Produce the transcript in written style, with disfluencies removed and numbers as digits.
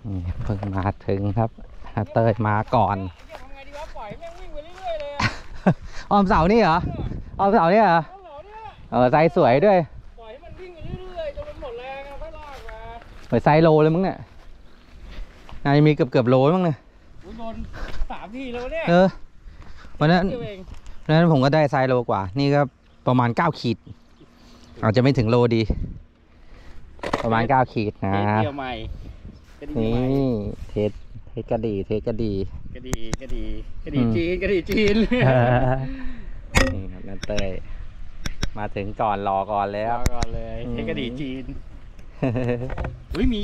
นี่เพิ่งมาถึงครับเต้ยมาก่อนทำไงดีวะปล่อยแม่งวิ่งไปเรื่อยๆเลยออมเสานี่เหรอออมเสานี่เหรอไซส์สวยด้วยปล่อยให้มันวิ่งไปเรื่อยๆจนมันหมดแรงแล้วค่อยลากมาเหมือนไซส์โลเลยมั้งเนี่ยนายมีเกือบโลมั้งเนี่ยโดน3 ทีแล้วเนี่ยวันนั้นผมก็ได้ไซส์โลกว่านี่ก็ประมาณ9 ขีดอาจจะไม่ถึงโลดีประมาณ9 ขีดนะเดียวใหม่นี่เทสกระดี่กระดี่จีนนี่ครับนั่นเต้ยมาถึงก่อนรอก่อนแล้วก่อนเลยเทสกระดี่จีนมี